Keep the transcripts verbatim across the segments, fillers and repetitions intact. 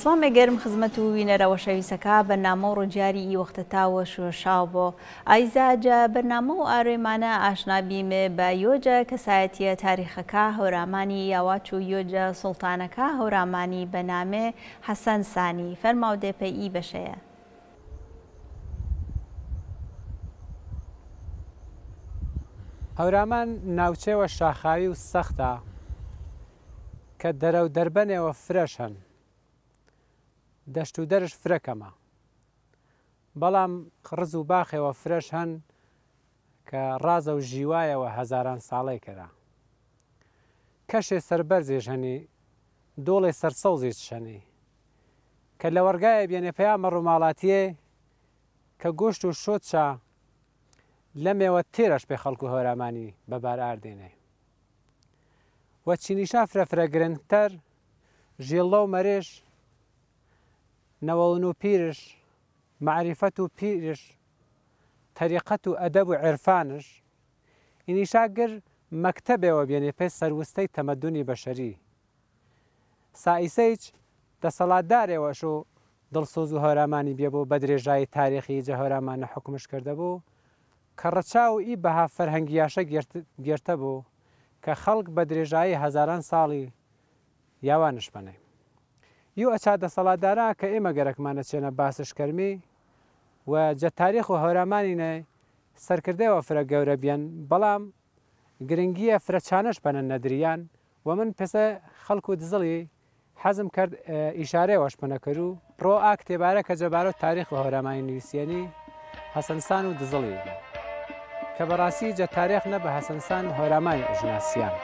سڵامێ گەرم خزمەت و وینەرەوە شەویستەکە بەرنامە و ڕۆژیاری ئیوەختەتاوە شوێشاو بۆ ئایزاجە بەرنامە و ئارێمانە ئاشنابیمێ بە یۆجە کەسایەتیە تاریخەکە هەورامانی یاواچ و یۆجە سوڵتانەکە هەورامانی بەنامێ حەسەن سانی فەرماو دێپەئی بەشەیە. هەورامان ناوچەوە شاخاوی و سەختە کە دەرە و دەربەنێەوە فرەش هەن، دەشت و دەرش فرەکەمە، بەڵام ڕز و باخێەوە فرەش هەن کە ڕازە و ژیوایەوە هەزاران ساڵەی کرا. کەشێ سەربەرزێژ هەنی دۆڵێ سەرسەوزێت شەنی کە لە وەرگایە بێنێ پەیامە ڕووماڵاتیێ کە گۆشت و شۆچە لەمێوە تێرەش پێ خەڵکو هەورامانی بەبار ئاردێنێ. وە چینیشا فرەفرە گرنگتەر ژێڵڵە و مەرێژ نەوەڵن و پیرش معریفەت و پیرش تەریقەت و ئەدەب و عێرفانش ئینیشاگر مەکتەبێەوە بێنێ پێ سەروستەی تەمەدونی بەشەری. سائیسەیچ دەسەڵاتدارێەوەش و دڵسۆز و هەورامانی بێ بۆ بە درێژایی تاریخی جە هەورامانە حکومش کردەبوو کە ڕەچاو ئی بەها فەرهەنگیاشە گێرتە بوو کە خەڵک بە درێژایی هەزاران ساڵی یاوانش بنێ. یو ئەچا دەسەڵاتدارا کە ئێمە گەرەکمانە چێنە باسشکەرمی و جە تاریخ و هەورامانینە سەرکردەوە فرە گەورە بیان، بەڵام گرنگیە فرەچانەش بەنە نەدریان و من پێسە خەڵک و دزڵی حەزم کرد ئیشارەوەش پنەکرد و ڕۆ ئا کتێبارە کە جەبارە و تاریخ و هەورامانی نووسێنی حەسەنسان و دزڵی کە بەڕاستی جە تاریخ نە بە حەسەنسان و هەورامانی ئژناسیان.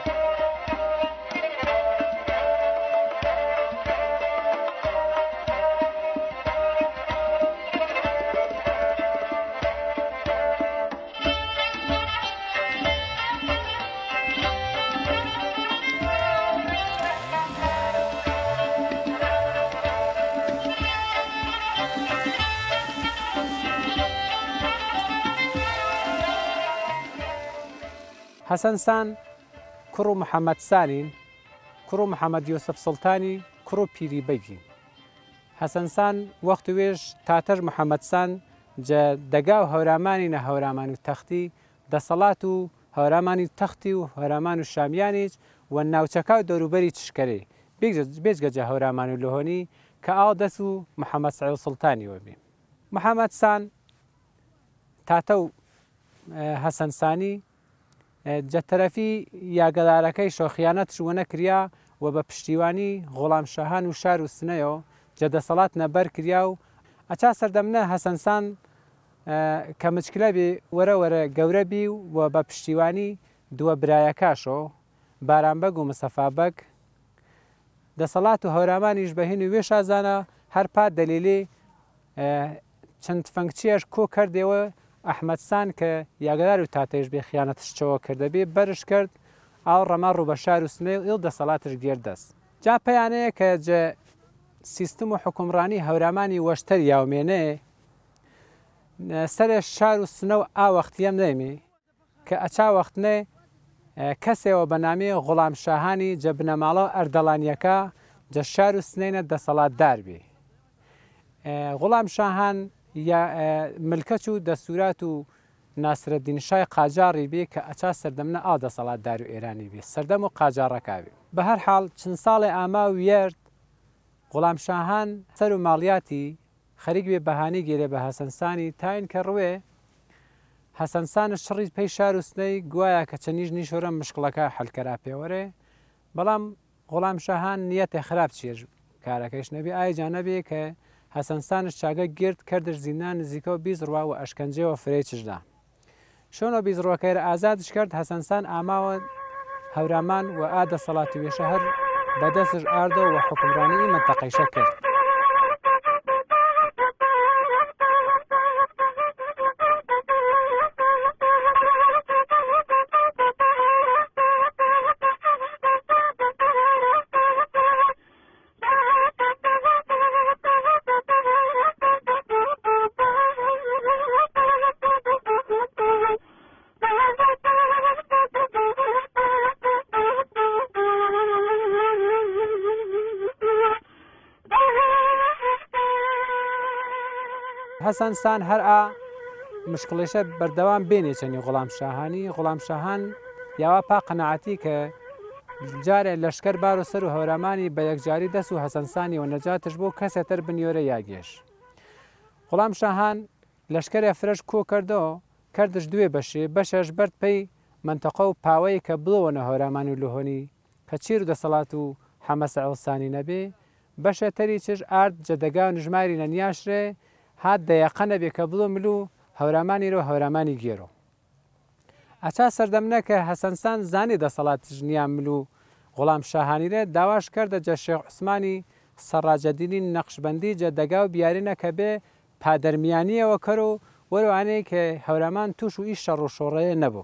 حەسەنسان کوڕ و محەممەد سانین، کوڕ و محەممەد یۆسف سڵتانی کوڕ و پیری بەگی. حەسەنسان وەخت وێژ تاتەر محەممەدسان جە دەگا و هەورامانی نە هەورامان و تەختی دەسەڵات و هەورامانی تەختی و هەورامان و شامیانیج و ناوچەکە و دەوروبەری چشکەرێ بێجگەجە هەورامان و لۆهۆنی کە ئاو دەست و محەممەد سعید سڵتانی وەبێ. محەممەدسان تاتە و حەسەنسانی جەتەرەفی یاگەدارەکەی شۆخیانەت شوونە کریا و بە پشتیوانی غوڵام شاهان و شار و سنەیەوە جە دەسەڵات نەبەر کریا و ئەچا سەردەمنە حەسەنسان کە مچکلە بێ وەرە وەرە گەورە بی و بە پشتیوانی دووە برایەکاشۆ بارانبەگ و مسەفابەگ دەسەڵات و هەورامانیش بەهێن و وێ شازانە هەر پات دەلیلێ چەند فەنگچیەش کۆ کردێەوە ئەحمەدسان کە یاگەدار و تاتەیش بێ خیانەتشەوە کردەبێ بەرش کرد ئاو ڕەما ڕوو بە شار و سنێ و ئیڵ دەسەڵاتش گێردەست. جا پەیانەیە کە جە سیستم و حکومڕانی هەورامانی وەشتەر یاومێنێ سەرێ شار و سنە و ئاوەختیەم نەیمێ کە ئەچا وەختنێ کەسێەوە بە نامێ غوڵام شاهانی جە بنەماڵە ئەردەڵانیەکە جە شار و سنینە دەسەڵاتدار بێ. غوڵام شاهان یا ملکەچ و دەسوورات و ناسرەدین شای قاجاری بێ کە ئەچا سەردەمنە ئا دەسەڵاتدار و ئێرانی بێ سەردەم و قاجارڕەکا بێ. بە هەر حاڵ چەند ساڵێ ئاما و وێرد غوڵام شاهان سەر و ماڵیاتی خەریک بێ بەهانەی گێرێ بە حەسەنسانی تاین کە ڕوێ حەسەنسانە شڕی پێی شار و سنەی گوایە کە چەنیژ نیشۆرە مشکڵەکە حەلکەرا پێوەرێ، بەڵام غوڵام شاهان نیەتێ خراپ چێژ کارەکەیش نەبێ ئایجا نەبێ کە حەسەنسانش چاگە گرد کردش زیندان نزیکە و بیزڕوا و ئەشکەنجەوە فرێچشدا. شۆنە بیزڕۆکەیرە ئازادش کرد حەسەنسان ئاماوە هەورامان و ئا دەسەڵاتی وێشە هەر بەدەستش ئاردە و حکومڕانی مەنتەقەیشە کرد. حەسەن سان هەر ئا مشکڵێشە بەردەوام بێنێ چەنی غوڵام شاهانی غوڵام شاهان یاوا پا قەنەعەتی کە جارێ لەشکەر بار و سەر و هەورامانی بە یەکجاری دەست و حەسەنسانی و نەجاتش بۆ کەسێتر بنیۆرە یاگێش غوڵام شاهان لەشکەرێ فرەش کۆ کردەوە کردش دوێ بەشێ بەشەش بەرد پێی منتەقە و پاوەی کە بڵەوەنە هەورامان و لۆهۆنی کە چیر و دەسەڵات و حەمەسە ئەوسانی نەبێ بەشە تەری چش ئارد جەدەگا و نژماری نەنیاشرێ هات دەیەقە نەبێ کە بڵۆ ملو هەورامانی ڕۆ هەورامانی گێرۆ ئەچا سەردەمنە کە حەسەنسان زانی دەسەڵات ژنیان ملو غوڵام شاهانیرێ داواش کردە جە شێخ عوسمانی سەڕاجەدینی نەقشبەندی جەدەگا و بیارینە کە بێ پادەرمیانیەوە کەر و وەروانەیە کە هەورەمان توش و ئیش شەڕ و شۆڕەیە نەبوو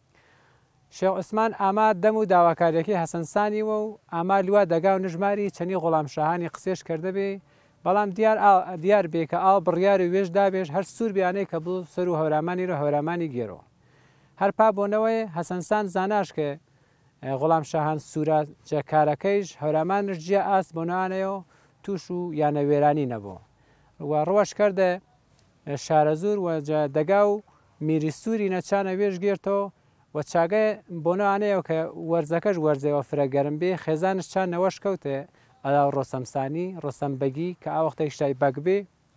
شێخ عوسمان ئاما دەم و داواکاریەکەی حەسەنسانیوە و ئاما لوا دەگا و نژماری چەنی غوڵام شاهانی قسێش کردە بێ بەڵام دیار دیار بێ کە ئاڵ بڕیار و وێژ دابێش هەر سوور بیانەی کە بڵ سەر و هەورامانی ڕۆ هەورامانی گێرەوە هەر پا بۆنەوەی حەسەنسان زاناش کە غوڵام شاهان سوورە جەکارەکەیش هەورامانش جیا ئاست بۆنانەوە توش و یانە وێرانی نەبوو و ڕۆژ کردە شارەزور و دەگا و میری سووری نەچانە وێژ گێرتەوە و چاگە بۆنانەیە کە وەرزەکەش وەرزەوە فرەگەرم بێ خێزانش چان نەوەش کەوتێ ئەلا ڕۆسەمسانی ڕۆسەمبەگی کە ئاوەختەی شتای بەگ بێ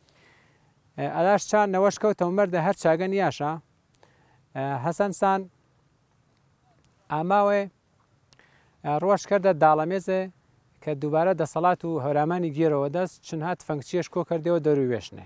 ئەلاش چان نەوەش کەوتەوە مەردە هەر چاگە نیاشە حەسەنسان ئاماوێ ڕۆژ کردە داڵەمێزێ کە دووبارە دەسەڵات و هەورامانی گێرەوە دەست چن هات فەنکچیەش کۆ کردەوە دەروی وێشنێ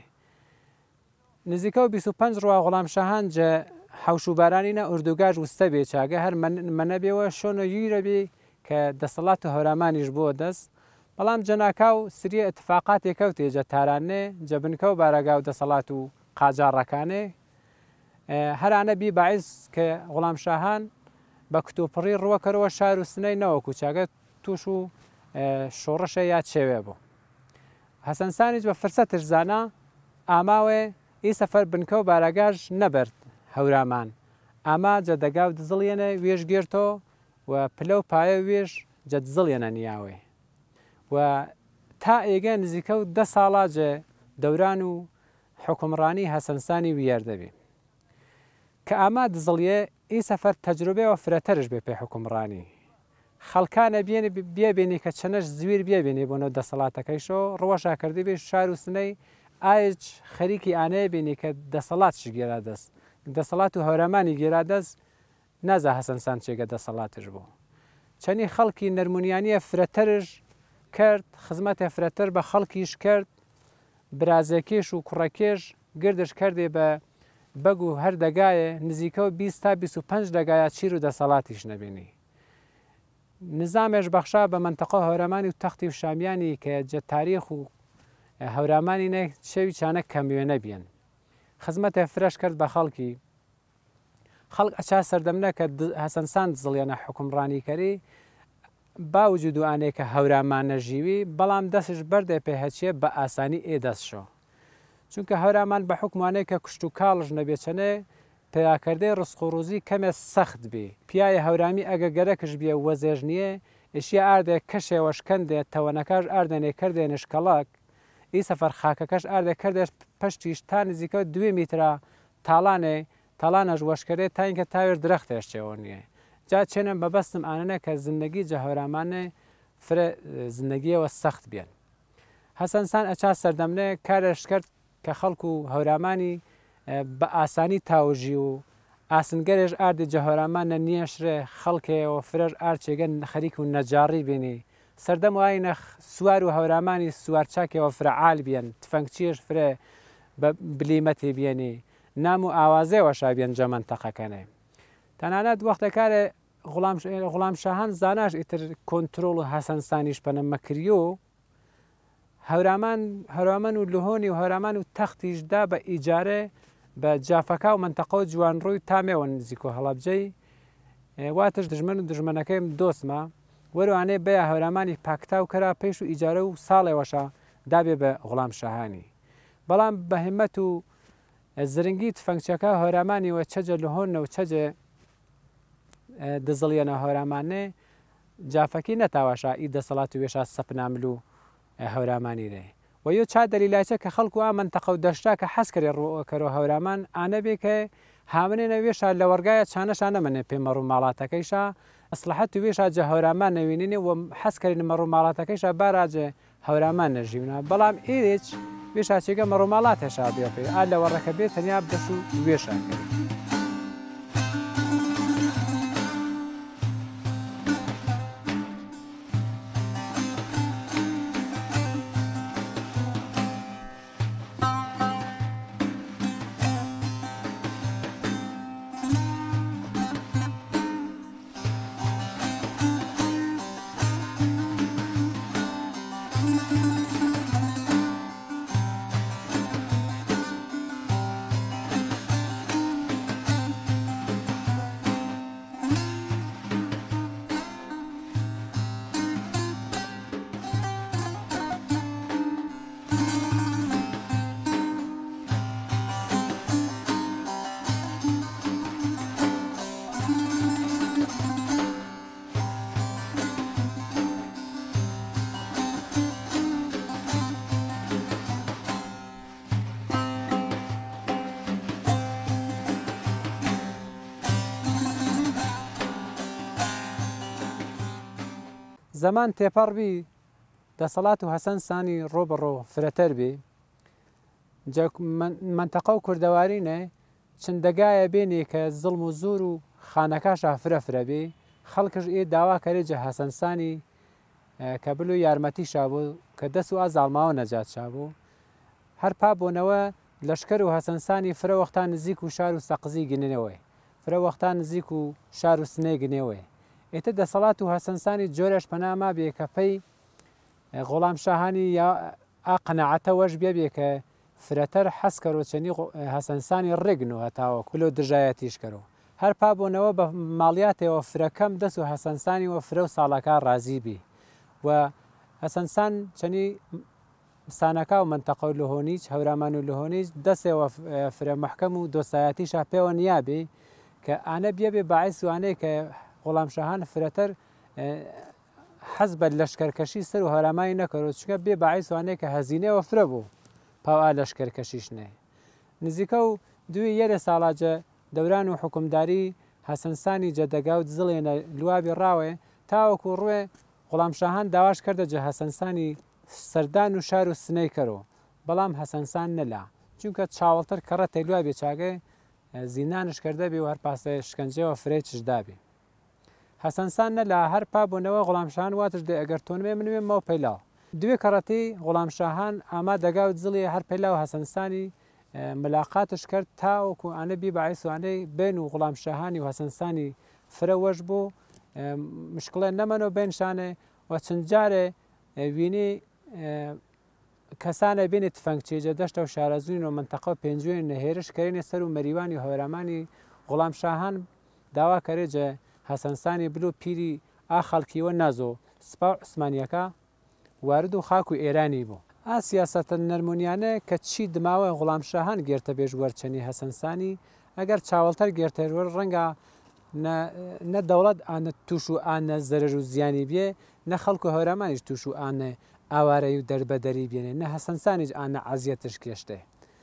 نزیکە و بیست و پەنج ڕوا غوڵام شاهان جە حەوش و بارانینە ئوردوگاژ وستە بێ چاگە هەر منەبێەوە شۆنە یورە بێ کە دەسەڵات و هەورامانیش بووە دەست بەڵام جەناکا و سریە اتفاقاتێک کەوتێ جە تارانێ جەبنکە و بارەگا و دەسەڵات و قاجارڕەکانێ هەرانە بی باعیس کە غوڵام شاهان بە کتۆپڕی ڕوەکەرەوە شار و سنەی نەوەکو چاگە توش و شۆڕەشە یا چێوێ بوو حەسەنسانیش بە فرسەتش زانا ئاماوێ ئی سەفەر بنکە و بارەگاژ نەبرد هەورامان ئاما جەدەگا و دزڵێنە وێژ گێرتەوە و پلە و پایە وێژ جە دزڵێنە نیاوێ و تا ئێگە نزیکە و دە ساڵاجە دەوران و حکومڕانی حەسەنسانی ویار دەبێ کە ئاما دزڵیە ئی سەفەر تەجروبەوە فرەتەرش بێ پێ حکومڕانی خەڵکانە بێنێ بێبێنێ کە چەنەش زویر بێبێنێ بۆنەوە دەسەڵاتەکەیشەوە ڕۆژا کردی بێ شار و سنەی ئاج خەریکی ئانەیە بینی کە دەسەڵاتش گێرا دەست دەسەڵات و هەورامانی گێرا دەست نازا حەسەنسان چێگە دەسەڵاتش بوو چەنی خەڵکی نەرمونیانیە فرەتەرش کرد خزمەتە فرەتەر بە خەڵکیش کرد برازەکێش و کوڕەکێش گردش کردێ بە بەگ و هەر دەگایە نزیکە و بیست تا بیست و پەنج دەگایە چیر و دەسەڵاتیش نەبینی نظامێش بەخشا بە منتەقە هەورامانی و تەختی و شامیانی کە جە تاریخ و هەورامانی نە شەوی چانە کەمیوێ نەبیێن خزمەتە فرەش کرد بە خەڵکی خەڵک ئەچا سەردەمنە کە حەسەنسان دزڵێنە حکومڕانیکەری باوجود و ئانەیە کە هەورامان نەژیوی بەڵام دەستش بەردە پێ هەچیە بە ئاسانی ئێدەستشەوە چونکە هەورامان بە حکومانەیە کە کوشت و کاڵژ نەبێچەنێ پیاکردەی ڕسق و ڕووزی کەمێ سەخت بێ پیاە هەورامی ئەگە گەرەکش بێ وەزێژ نییە ئێشیا ئاردێک کەشێوەشکەندێت تەوەنەکەش ئاردێنێ کردێ نشکەڵک ئی سەفەر خاکەکەش ئاردێ کردێت پشتیش تا نزیکە دوێ میترا تاڵانێ تاڵانەش وەشکردێت تاینکە تاوێر درەختێشتەوە نییە جا چێنم بەبەستم ئانەنە کە زندگی جە هەورامانێ فرە زندگیەوە سەخت بێن حەسەنسان ئەچا سەردەمنێ کارش کرد کە خەڵکو و هەورامانی بە ئاسانی تاوژی و ئاسنگەرێش ئاردی جە هەورامانە نیەشرێ خەڵکەوە فرەر ئارچێگەن خەریک و نەجاری بینی سەردەم وایە سوار و هەورامانی سوارچاکەوە فرەعال بێن تفەنگچیش فرێ بە بلیمەتی بێنی نام و ئاوازەوە شابێن جە منتەقەکەنێ تەنانەت وەختەکارێ غوڵام شاهان زاناش ئیتر کۆنتترۆڵ و حەسەنسانیش پەنەمەکریۆ هەورامان هەرامان و لهۆنی و هەرامان و تەختیشدا بە ئیجارێ بە جافەکە و منتەقە و جوان ڕووی تامێوە نزیک و هەڵەبجەی واتش دژمن و دژمنەکەیم دۆستمە وەروانێ بەیە هەورامانی پاکتا و کەرا پێش و ئیجارە و ساڵێوەشە دابێ بە غوڵام شاهانی بەڵام بە هیمەت و زرنگی تفەنگچەکە هەورامانیوە چەجە لهۆنە و چەجە دزڵیەنە هەورامانێ جافەکی نەتاواشا ئی دەسەڵات و وێشا سەپنامل و هەورامانی رێ و یۆ چا دەلیلایچە کە خەڵکو ئا منتەقە و دەشتا کە حەزکەری ڕۆکەرەوە هەورامان ئانە بێ کە هاونێنە وێشە لە وەرگایە چانەشان نەمەنێ پێمە ڕووماڵاتەکەیشا ئەسلحەت و وێشە جە هەورامان نەوێنێ و حەزکەری نمە ڕووماڵاتەکەیشە باراجێ هەورامان نەژیونە بەڵام ئێرێک وێشا چێگە مەڕووماڵات هێشا بێپێ ئا لە وەڕەکە بێت تەنیا بدەش و وێشاکەی. زەمان تێپەڕبی دەسەڵات و هەسەن سانی ڕۆبڕۆ فرەتەر بێ منتەقە و کوردەوارینە چنددەگایە بێنێ کە زڵم و زۆر و خانەکاشە فرەفرە بێ خەڵکش ئێ داوا کەرێجە هەسەنسانی کە بلو یارمەتی شابوو کە دەست و ئازاڵماوە نەجات شابوو هەر پا بۆنەوە لەشکەر و هەسەنسانی فرە وەختان نزیک و شار و سەقزی گنێنەوەی فرە وەختان نزیک و شار و سنێ گنێوەی ئێتە دەسەڵات و هەسەنسانی جۆرەش پەناما بێ کە پێی غۆڵام شاهانی یا ئاقنەعەتە وەش بێ بێ کە فرەتەر حەسکەرۆچەنی هەسەنسانی ڕێگن و هەتاوە کولۆ دژایەتیشکەرەوە هەر پا بۆنەوە بە ماڵیاتەوە فرەکەم دەست و هەسەنسانی وە فرە و ساڵەکە ڕازی بی و هەسەنسان چەنی سانەکە و منتەقە و لەهۆنیچ هەورامان و لەهۆنیچ دەستێەوە فرە محکەم و دۆسایەتیشا پێوە نیابێ کە ئانە بێبێ باعث وانەیە کە غۆڵام شاهان فرەتەر حەز بە لەشکەرکەشی سەر و هەرامایی نەکەڕۆ چکە بێ باعث وانەیە کە هەزینەوە فرە بوو پاوا لەشکەرکەشیش نێ نزیکە و دوی یەرە ساڵاجە دەوران و حکومداری هەسەنسانی جەدەگا و زڵێنە لوابی ڕاوێ تاوەکو ڕوێ غۆڵام شاهان داواش کردە جە هەسەنسانی سەردان و شار و سنەی کەرەوە بەڵام هەسەنسان نەلا چونکە چاوەڵتر کەڕەتە لوابێ چاگە زیندانش کردە بێ و هەر پاسە شکنجەوە فرەی چشدابێ هەسەنسان نەلا هەر پا بوونەوە غۆڵام شاهان واتش دێ ئەگەر تۆنمێ منوێ ماو پەیلاوە دوێ کەڕەتی غۆڵام شاهان ئاما دەگا و زڵێ هەر پەیلا و هەسەنسانی ملاقاتش کرد تاوەکو ئانە بی باعیسوانەی بین و غۆڵام شاهانی و هەسەنسانی فرە وەش بوو مشکڵێ نەمەنەوە بینشانێ و چەند جارێ وینی کەسانە بینێت تفەنگچێجە دەشتە و شارەزوین و منتەقە و پێنجوێن نەهێرش کەرێنێ سەر و مەریوانی و هەورامانی غۆڵام شاهان داوا کەرێجە هەسەنسانی بلو پیری ئا خەڵکیوە نازۆ سپا و عوسمانیەکە وارد و خاک و ئێرانی بوو ئا سیاسەتە نەرمونیانە کە چی دماوە غۆڵام شاهان گێرتە بێژ وەرچەنی هەسەنسانی ئەگەر چاوەڵتەر گێرتێژوەر ڕەنگە نە دەوڵەت ئانە توش و ئانە زەرر و زیانی بێ نە خەڵک و هەورامانیش توش و ئانە ئاوارەی و دەربەدەری بێنێ نە هەسەنسانیش ئانە عەزیەتش کێشتێ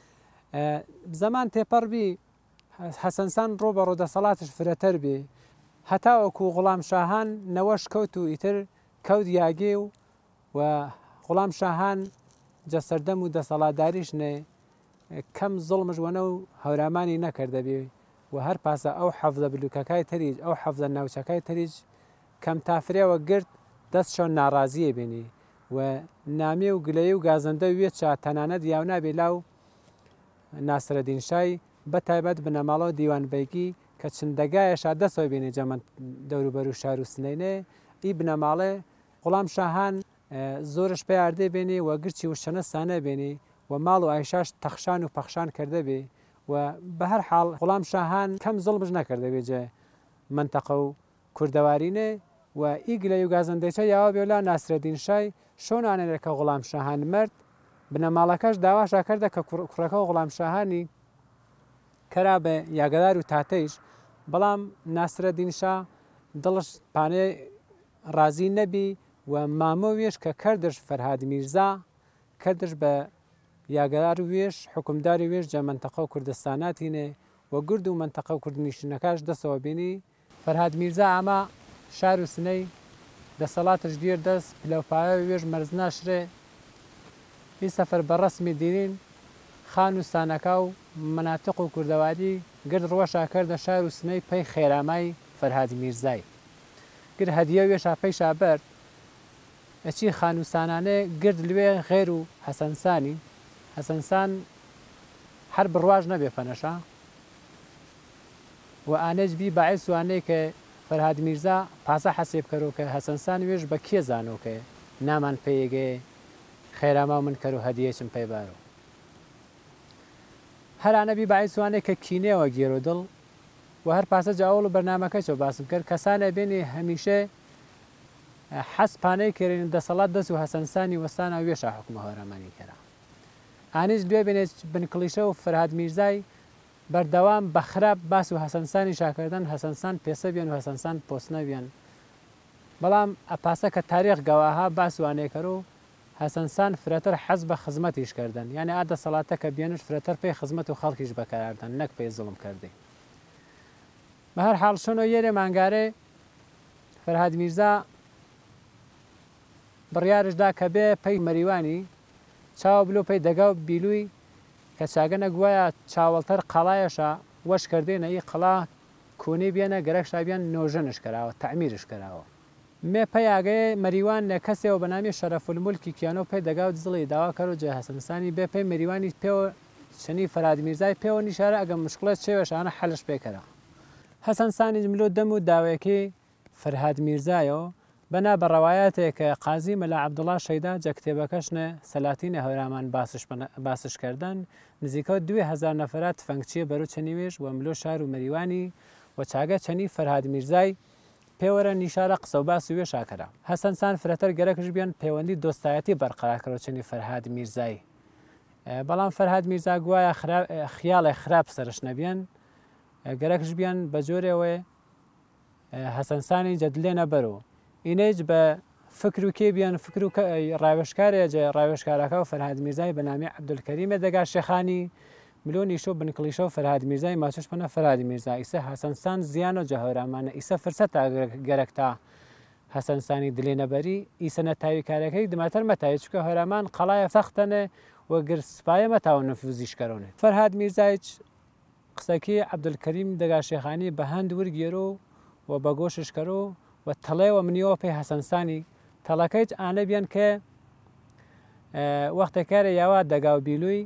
زەمان تێپەڕبی هەسەنسان ڕۆ بە ڕۆدەسەڵاتش فرەتەر بێ هەتاوەکو غوڵام شاهان نەوەش کەوت و ئیتر کەوت یاگێ و و غوڵام شاهان جەسەردەم و دەسەڵاتداریش نێ کەم زڵمش وەنە و هەورامانی نەکردەبێ و هەر پاسە ئەو حەفزە بلوکەکای تەریج ئەو حەفزە ناوچەکای تەریج کەم تافرێەوە گرت دەست شەو ناڕازیە بینی و نامێ و گلەیە و گازەندە وێت چا تەنانەت یاو نابێ لاو ناسرەدین شای بە تایبەت بنەماڵەوە دیوانبەیگی کە چنددەگایەشا دەسەوە بینێ جەمە دەوروبەر و شار و سنەینێ ئی بنەماڵێ غوڵام شاهان زۆرش پێ یاردێ بێنێ و گرچی وشەنە سانە بێنێ و ماڵ و ئایشاش تەخشان و پەخشان کردە بێ و بە هەر حاڵ غوڵام شاهان کەم زڵمش نەکردە بێجێ منتەقە و کوردەوارینێ و ئیگلە و گازەندەیچە یاوە بێولا ناسرەدین شای شۆنانێنێت کە غوڵام شاهان مرد بنەماڵەکەش داواشا کردە کە کوڕەکە و غوڵام شاهانی کەرا بە یاگەدار و تاتەیش بەڵام ناسرەدین شا دڵش پانێ ڕازی نەبی و مامۆویش کە کردش فەرهاد میرزا کەدش بە یاگەار وێش حکومداری وێش جە منتەقە و کوردستاناتینێ و گورد و منتەقە و کوردنیشنەکەش دەسەوە بینی فەرهاد میرزا ئەمە شار و سنەی دەسەڵاتش گیر دەست پلەپایە وێژ مەرز ناشرێ هی سەفەر بە ڕەسمی دیرین خان و سانەکە و مناتق و کوردەوادی گرد ڕۆژا کردە شار و سنەی پێی خێرامای فەرهاد میرزای گر هەدیە وێشا پێیشا بەرد ئەچی خان و سانانێ گرد لوێ غێر و حەسەنسانی حەسەنسان هەر بڕواژ نەبێ پەنەشا و ئانەج بی باعث وانەیە کە فەرهاد میرزا پاسە حەسێب کەرۆ کە حەسەنسان وێژ بە کێ زانۆکە نامان پێیەگێ خێراما من کەر و هەدیەچم پێیبارۆ هەرانەبی باعث وانەیە کە کینێەوە گێرۆ دڵ و هەر پاسە جاوڵ و بەرنامەکەچەوە باسم کرد کەسانە بێنێ هەمیشە حەس پانەی کردن دەسەڵات دەست و حەسەنسانی وەستانە وێشە حکومە هەرەمانی کەرا ئانیش دوێ بێنێت بنکڵیشە و فەرهاد میرزای بەردەوام بە خراپ باس و حەسەنسانی شاکردن حەسەنسان پێسە بێن و حەسەنسان پۆستنە بێن بەڵام ئەپاسە کە تاریخ گەواها باس وانێکەر و حەسەنسان فرەتەر حەز بە خزمەتیشکردن یعنی ئا دەسەڵاتە کە بێنش فرەتەر پێی خزمەت و خەڵکیش بەکاردن نەک پێی زڵم کردی بە هەر حاڵ شەنۆ یێرێ مانگارێ فەرهاد میرزا بڕیارشدا کە بێ پێی مەریوانی چاوە بلو پێی دەگا و بیلووی کە چاگەنە گوایە چاوەڵتەر قەڵایەشە وەش کردێنە ئی قەڵا کۆنی بێنە گەرەکشا بیان نۆژەنش کراوە تەعمیرش کراوە مێ پێیاگەیە مەریوان نە کەسێەوە بەنامی شەرەفولمولکی کیانۆ پێی دەگا و دزڵی داوا کەر و جێ حەسەنسانی بێ پێی مەریوانی پێوە شنی فەرهاد میرزای پێوە نیشارە ئەگەم مشکڵێت چێوەشانە حەلش پێکەرە حەسەنسانی ملۆ دەم و داوێکی فەرهاد میرزایەوە بەنا بە ڕەوایەتێک کە قازی مەلا عەبدوڵڵا شەیدا جە کتێبەکەشنە سەلاتینە هەورامان باسش کردن نزیکەوت دوێ هەزار نەفرات فەنگچیە بەرەو چەنیوێژ و ملۆ شار و مەریوانی و چاگە چەنی فەرهاد میرزای پێوەرە نیشارە قسە و باس و وێ شاکەرا حەسەنسان فرەتەر گەرەکش بیان پەیوەندی دۆستایەتی بەرقەرارکەەوە چەنی فەرهاد میرزای بەڵام فەرهاد میرزا گوایە خیاڵی خراپ سەرش نەبیان گەرەکش بیان بە جۆرێوێ حەسەنسانی جەدلێنە بەرەوە ئینەیج بە فکر و کێ بیان فکر و ڕاوێشکارێ جێ ڕاوێشکارەکە و فەرهاد میرزای بە نامی عەبدولکەریمێ دەگا شێخانی ملۆنی شۆ بنکڵیشە و فەرهاد میرزای ماچش پەنە فەرهاد میرزا ئیسە حەسەنسان زیان و جەهۆرامانە ئیسە فرسە تا گەرەک تا حەسەنسانی دلێنەبەری ئیسە نەتاوی کارەکەی دماتەر مەتای چکە هەرەمان قەڵایە سەختەنێ و گرسپایە مەتاوە نەفوزیشکەرۆنێ فەرهاد میرزایچ قسەکی عەبدولکەریم دەگا شێخانی بە هەند وەرگێرۆ و بە گۆششکەرۆ و تەڵێوە منیەوە پێی حەسەنسانی تەڵەکەیت ئانە بیان کە وەختێکارە یاوا دەگا و بیلووی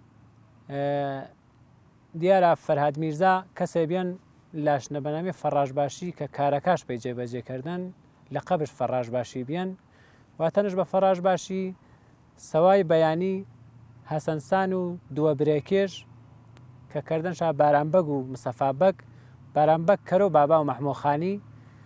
دیارە فەرهاد میرزا کەسێ بیان لاشنە بەنامی فەڕاشباشی کە کارەکەش پێی جێبەجێکردن لە قەبش فەڕاشباشی بیان واتەنش بە فەڕاشباشی سەوای بەیانی حەسەنسان و دووە برێکێش کە کردنشا بارانبەگ و مسەفابەک بارانبەگ کەرۆ بابا و مەحمۆخانی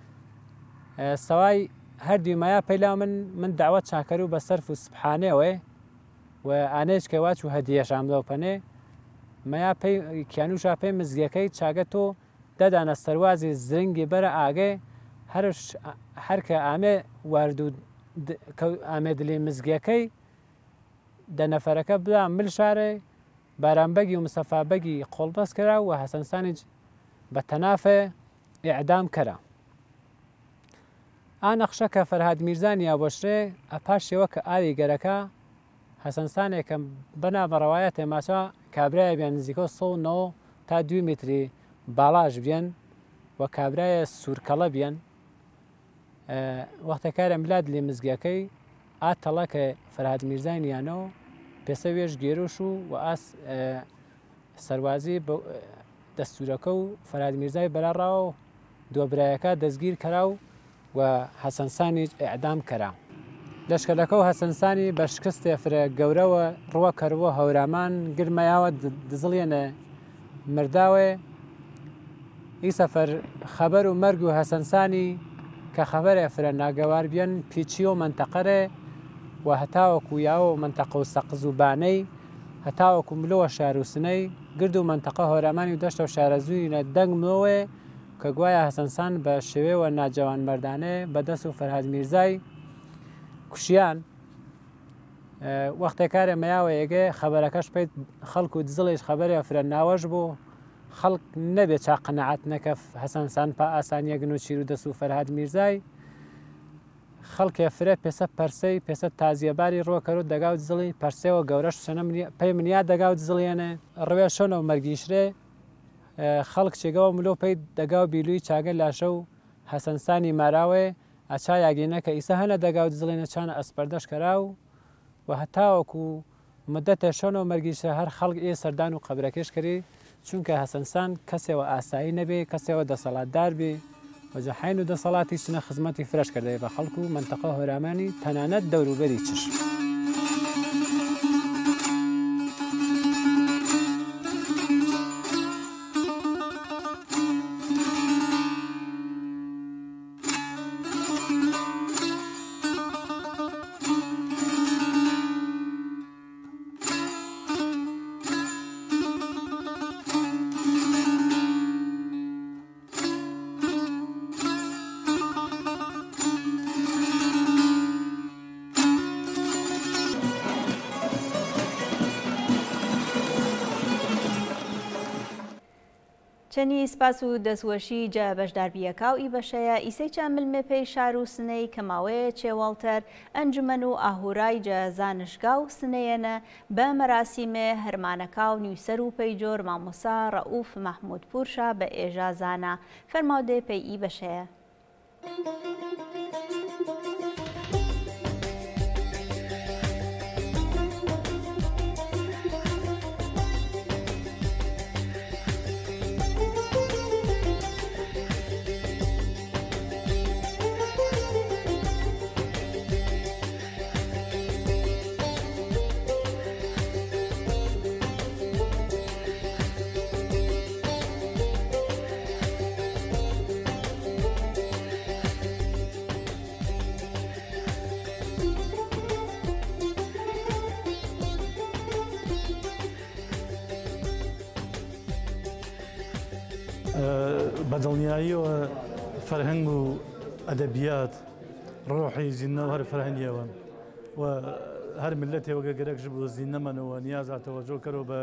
سەوای هەردووی مایا پەیلا من من داوت چاکەر و بە سەرف و سبحانێوێ و ئانێش کەواچ و هەدیەشامدە پەنێ مایا پێی کیانوشا پێی مزگەکەی چاگە تۆ دەدانە سەروازی زرنگی بەرە ئاگێ هەرکە ئامێ وارد و ئامێ دلێ مزگەکەی دە نەفەرەکە بدا مل شارێ بارانبەگی و مسەفابەگی قۆڵبەست کرا و حەسەنسانی بە تەنافێ ئیعدام کرا ئانەخشە کە فەرهاد میرزانیا بۆشرێ ئەپاشەوە کە ئاوی گەرەکە حەسەنسانێکە بەنا بەڕەوایەتێ ماچە کابرایە بیان نزیکۆ سە و نۆ تا دوی متری باڵاش بیان و کابرایە سوورکەڵە بیان وەختەکارە ملاد لێ مزگەکەی ئا تەڵە کە فەرهاد میرزانیانەوە پێسە وێژ گێرۆش و و ئاس سەروازی دەستورەکە و فەرهاد میرزای بەراڕاوە و دۆبرایەکە دەستگیر کرا و و حەسەنسانی ئیعدام کرا لەشکەلەکە و حەسەنسانی بە شکستێ فرە گەورەوە ڕوە کەروە هەورامان گرمەیاوە دزڵێنە مرداوێ ئی سەفەر خەبەر و مەرگ و حەسەنسانی کە خەبەرێ فرە ناگەوار بیان پیچی و منتەقەرێ و هەتاوەکو یاوە و منتەقە و سەقز و بانەی هەتاوەکو ملۆوە شاروسنەی گرد و منتەقە هەورامانی و دەشتە و شارەزووینە دەنگ ملۆوێ کە گوایە حەسەنسان بە شێوەوە ناجەوان مەردانێ بەدەست و فەرهاد میرزای کوشیان وەختێکارە مەیاوە ئێگە خەبەرەکەش پێیت خەڵک و دزڵێش خەبەرە فرە ناوەش بوو خەڵک نەبێت چا قەنەعەت نەکە حەسەنسان پا ئاسانیە گن و چیر و دەس و فەرهاد میرزای خەڵکێ فرە پێسە پەرسەی پێسە تازیەباری ڕۆکەرو دەگاوت زڵی پەرسەوە گەورەش چەنە پێی منیا دەگاوت زڵیێنێ ڕوێ شۆنەوە مەرگیشرێ خەڵک چێگەوە ملۆ پێی دەگاو بیلووی چاگە لاشە و حەسەنسانی ماراوێ ئاچا یاگینەکە ئیسە هەنە دەگاوت زڵێنە چانە ئەسپەردەش کەرا و و هەتاوەکو مدەتە شۆنەوە مەرگیشە هەر خەڵک ئێ سەردان و قەبرەکەش کردی چونکە حەسەنسان کەسێەوە ئاسایی نەبێ کەسێەوە دەسەڵاتدار بێ وەجەحین و دەسەڵاتی چنە خزمەتی فرەش کردەوە بە خەڵکو و منتەقە هۆرامانی تەنانەت دەوروبەری چش. چەنی سپاس و دەستوەشی جە بەشداربیەکە و ئی بەشەیە ئیسەیچە ملمێ پێی شار و سنەی کەماوەیە چێوەڵتەر ئەنجومەن و ئاهورای جە زانشگا و سنەیەنە بە مەراسیمێ هەرمانەکە و نیوسەر و پەیجۆر مامۆسا ڕەئوف مەحموود پورشا بە ئێژازانە فەرماودێ پێی ئی بەشەیە. بەدڵنیاییەوە فەرهەنگ و ئەدەبیات ڕۆحی زیینەوە هەر فەرهەنگیەوە و هەر ملەتێوەگە گەرەکش بۆ زیینەمەنەوە نیازاتەوە جۆکەرەوە بە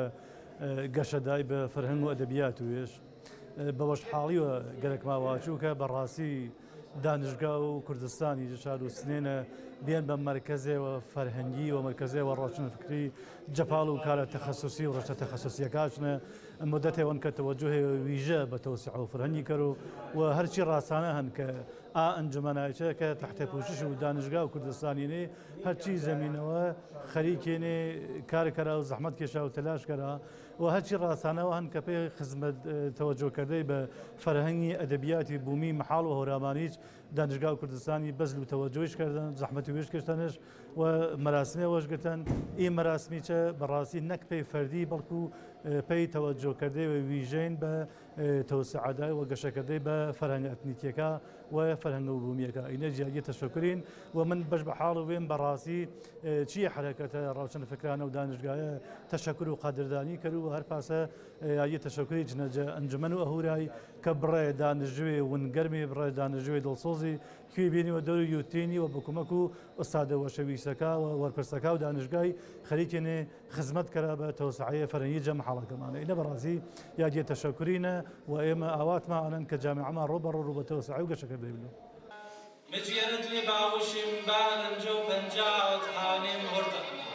گەشەدای بە فەرهەنگ و ئەدەبیات وێش بەوەش حاڵیوە گەرەک ماواچووکە بەڕاستی دانشگا و کوردستانی شار و سنێنە بێن بە مرکزێەوە فەرهەنگی و مرکزێەوە ڕۆشنفکری جەپاڵ و کارە تەخەسوسی و ڕۆشتە تەخەسوسیەکانە مدەتێوەن کە تەوەجوهێ ویژە بە تەوسیع و فەرهەنگی کرد و هەرچی ڕاستانە هەن کە ئا ئەنجومەنایچە کە تەحتە پوشش و دانشگا و کوردستانینێ هەرچی زەمینەوە خەریکێنێ کارکەرا و زەحمەت کێشا و تەلاشکەرا و هەرچی ڕاستانەوە هەن کە پێ خزمەت تەوەجۆکردەی بە فەرهەنگی ئەدەبیاتی بوومی مەحاڵ و هۆرامانیچ دانشگا و کوردستانی بەزل و تەوەجۆیش کردن زەحمەتی وێش کردنش و مەراسمێ وەشگرتن ئی مەراسمیچە بەڕاستی نەک پێی فەردی بەڵکو پێی تەوەجۆکردەی و ویژەین بە تەوسعادای و گەشەکردەی بە فەرهەنگ ئەتنیکیەکە و فەرهەنگ و بوومیەکە ئینە جیاگی تەشەکرین و من بەش بە حاڵ وێن بەڕاستی چیە حرەکەتە ڕاوچەند فکرانە و دانشگایە تەشەکر و قادردانی کرد و هەر پاسە یاگی تەشەکری جنەجە ئەنجومەن و ئەهورای کە بڕێ دانشجوێ ونگەرمی بڕێ دانشجوێ دڵسۆزی کوێ بینیوە دەور یوتینی و بکومەک و ئۆستادەوە شەویستەکە و وەرپرسەکە و دانشگای خەریکێنێ خزمەت کرا بە تەوسعەیە فەرهەنگی جەم حاڵەکەمانە ئینە بەڕاستی یاگی تەشەکرینە و ئێمە ئاواتمان ئەنەن کە جامعەمان ڕۆبەڕۆ ڕوو بە تەوسعە و گەشەکە ببینەوە. مجيرت لي باوشم بان جو بنجات حانم هرتقنا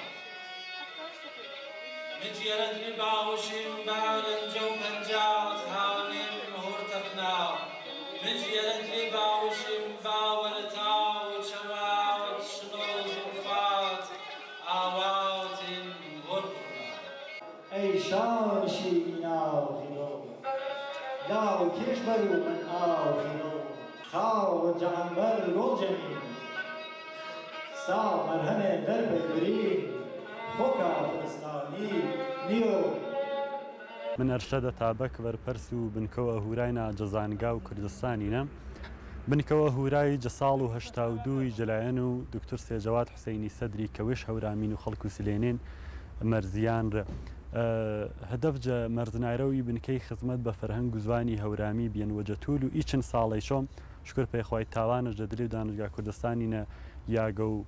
مجيرت لي باوشم بان جو بنجات حانم هرتقنا مجيرت لي باوشم باورتا وشواوت شنو زرفات آوات هرتقنا أي شان شينا وخيرو لا وكيش برو من آخرو خاو جعنبر گل جميل سا مرهم در بگری خوکا فلسطانی نیو من ئەرشەدە تابەک وەرپەرس و بنکەوە هوراینا جەزانگا و کوردستانینە بنکەوە هورای جەساڵ و هەشتا و دووی جەلایەن و دکتۆر سێجەواد حوسەینی سەدری کەوێش هەورامین و خەڵک و سلێنێن مەرزیانرە هەدەفجە مەرزنایرەوی بنکەی خزمەت بە فەرهەنگ و زوانی هەورامی بێنوەجەتول و ئیچن ساڵی شۆم شکر پێخوای تاوانش دەدرێ و دانشگا کوردستانینە یاگە و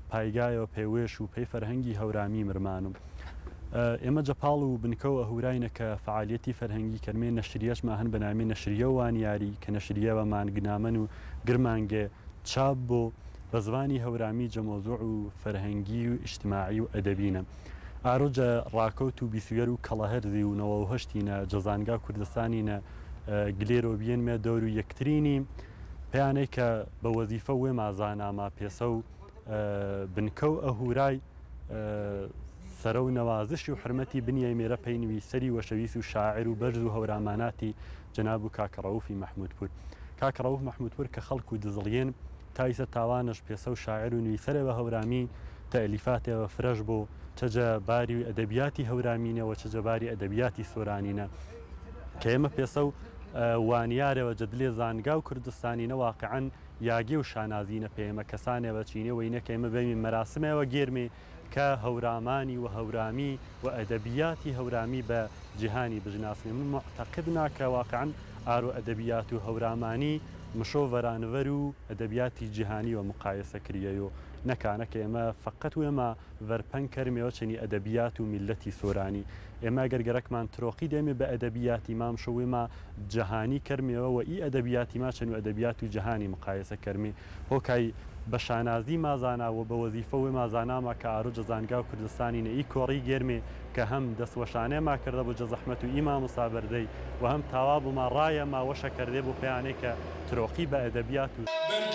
پایگایەوە پێوێش و پێی فەرهەنگی هەورامی مرمانم. ئێمە جەپاڵ و بنکەوە هەورینە کە فعالیەتی فەرهەنگی کەرمێ نەشریەشمان هەن بەنامی نەشریە وانیاری کە نەشریەوە مانگنامەن و گرمانگێ چاپ بۆ بە زمانی هەورامی جەمۆزوع و فەرهەنگی و ئیجتیماعی و ئەدەبینە. ئاڕۆجە ڕاکەوت و بیسوگەر و کەڵەهەرزی و نەوە و هەشتینە جەزانگا کوردستانینە گلێرۆ بێنمێ دەور و یەکترینی پەیانەی کە بە وەزیفە وێ مازاناما پێسە و بنکە و ئەهورای سەرە و نەوازشی و حرمەتی بنیای مێرە پێی نویسەری وەشەویست و شاعر و بەرز و هەوراماناتی جەناب و کاکەڕەوفی مەحمودپور. کاکەڕەوف مەحمودپور کە خەڵک و دزڵیێن تایسە تاوانش پێسە و شاعر و نویسەرە بە هەورامی تەلیفاتێەوە فرەش بۆ چەجە باری و ئەدەبیاتی هەورامینەوە چەجە باری ئەدەبیاتی سۆرانینە کە ئێمە پێسە و وانیارەوە جەدلێ زانگا و کوردستانینە واقعەن یاگێ و شانازینە پێمە کەسانێوە چینەوەی نەکە ئێمە بەمی مەراسمەوە گێرمێ کە هەورامانی و هەورامی و ئەدەبیاتی هەورامی بە جیهانی بژناسنێ. من معتەقد ناکە واقعەن ئار و ئەدەبیات و هەورامانی مشۆ ڤەرانڤەر و ئەدەبیاتی جیهانی و مقایسە کریە و نەکانە کە ئێمە فقط و ئێمە ڤەرپەنگ کەرمەوە چنی ئەدەبیات و میلەتی سۆرانی ئێمە گەرگەرەکمان ترۆقی دێمێ بە ئەدەبیاتی مام شەوێمە جەهانی کەرمەوە و ئی ئەدەبیاتی ما چەند و ئەدەبیات و جەهانی مقایسە کەرمێ هۆکای بە شانازی مازاناوە بە وەزیفەوەی مازاناما کە ئارۆ جەزانگا و کوردستانی نە ئی کۆڕی گێرمێ کە هەم دەستوەشانەیە ما کردە بۆ جەزەحمەت و ئیما مسابەردەی و هەم تاوا بووما ڕایە ماوەشە کردێ بۆ پەیانەی کە ترۆقی بە ئەدەبیات و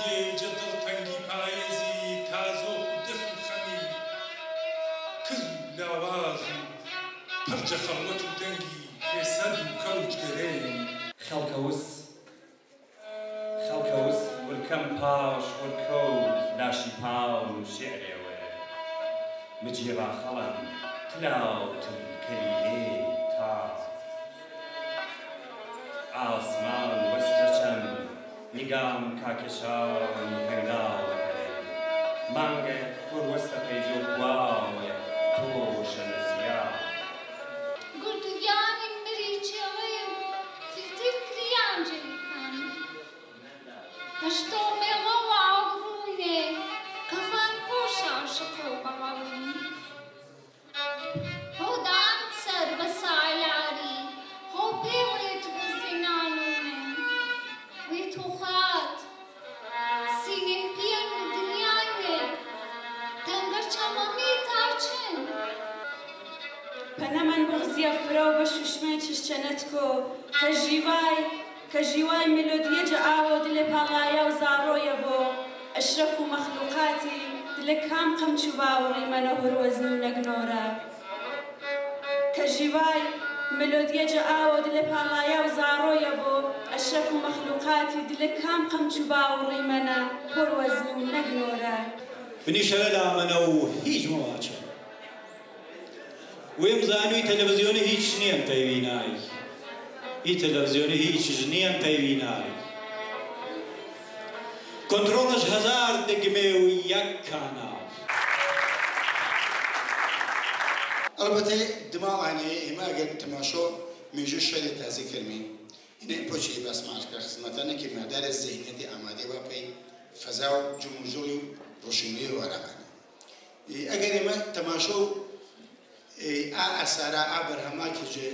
پەرچە خەڵوەت و دەنگی پێسەد و کەوت گەرەین خەڵکەوس خەڵکەوس ولکەم پاش وەرکەوت لاشی پاو شێعرێوە مجێبا خەڵم کلااوتم کەلیلێ تا ئاسمان وەستەچەم نیگام کاکەشاوی هەنگاوەکەرێ مانگە پڕوەستە پەیجۆ گواوە تۆشە نزیا Что милого огруне, кафан пуша шокобавали. Ходан цар васаляри, хо певлет вазинаnume. Витухат, синин пьян дняне, тангар чамами тарчен. پەنەمان بغزیە فرەو بە شوشمەی چشچەنەتکۆ کە ژیوای کە ژیوای ملۆدیەجە ئاوە دلێ پاڵایە و زاڕۆیە بۆ ئەشرەف و مەخلوقاتی دلێ کام قەمچ و باوەڕی مەنە هوروەزن و نەگنۆرە کە ژیوای ملۆدیەجە ئاوە دلێ پاڵایە و زاڕۆیە بۆ ئەشرەف و مەخلوقاتی دلێ کام قەمچ و باوەڕی مەنە هوروەزن و نەگنۆرە بنیشەرە لامەنە و هیچ مەواچە وێم زانووی تەلەڤیزیۆنی هیچ نییەم پەیوینای ئی تەلەڤیزیۆنی هیچ نییەم پەیوینای کۆنتڕۆڵەش هەزار دەگمێ و یەک کانال ئەلبەتە دماوانەیە ئێمە ئەگەر تەماشۆ مێژوو شەرێ تازە کەرمین هینە پۆچی باسماشکە خزمەتانێکی مادارە زەهینەتی ئامادەی با پێی فەزا و جموژۆڵی و ڕۆشنبووی و وەرامانە ئەگەر ئێمە تەماشۆ ئا ئەسارا ئا بەرهەماکە ژێ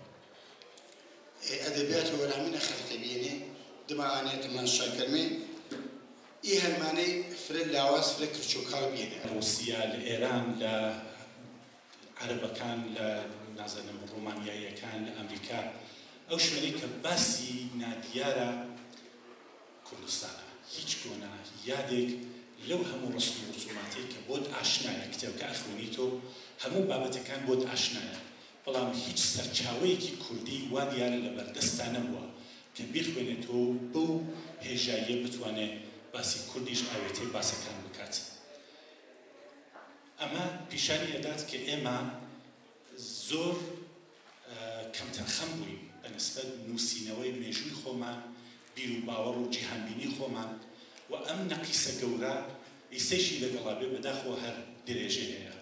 ئەدەبیات و وەرامینە خەڵکە بینێ دماوانەیە تەماشا کەرمێ ئی هەرمانەی فرە لاواز فرە کرچۆکاڵ بینێ رووسیا لە ئێران لە عەرەبەکان لە نازانم ڕۆمانیاییەکان لە ئەمریکا ئەو شوێنەی کە باسی نادیارە کوردستانە هیچ کۆنا یادێک لەو هەموو ڕسم و ڕسوماتێک کە بۆت ئاشنایە کتێبکە ئەخوێنیتۆ هەموو بابەتەکان بۆت ئاشنایە بەڵام هیچ سەرچاوەیەکی کوردی وا دیارە لە بەردەستانە بووە کە بیخوێنێتەوە بەو هێژاییە بتوانێت باسی کوردیش ئاوێتەی باسەکان بکات. ئەمە پیشانی ئەدات کە ئێمە زۆر کەمتەرخەم بووین بەنسبەت نووسینەوەی مێژووی خۆمان بیر و باوەڕ و جیهانبینی خۆمان و ئەم نەقیسە گەورە ئیسەیشی لەگەڵا بێ بەداخۆ هەر درێژێ هەیە.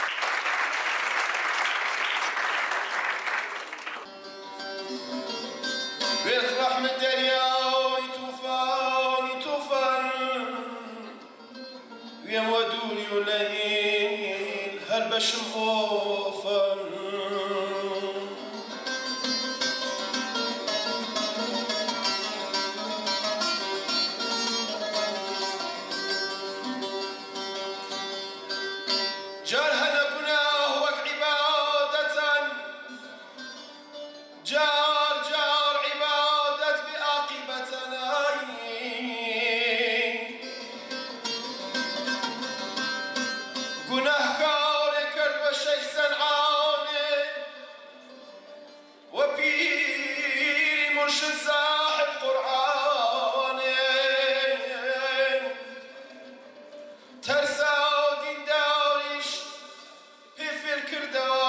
بێت ڕەحمت دەریای توفانی توفان وێم وە دووری و لە هەر بەشم ئۆفەن جار هەنە گوناه وەک عیبادەتەن جار جار عیبادەت بعاقبەتەن گوناهکارێ کرد بە شەی سەنعانێ وە پیری مرشد صاحب قورعانێ تەرسا دینداریش پێ فێر کردەوە